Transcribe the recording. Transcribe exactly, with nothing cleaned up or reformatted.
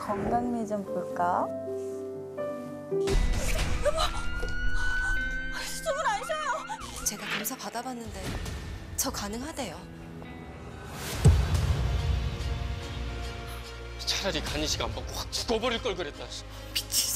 건강미 좀 볼까? 숨을 안 쉬어요. 제가 검사 받아봤는데 저 가능하대요. 차라리 간이식 안 받고 확 죽어버릴 걸 그랬다. 미친.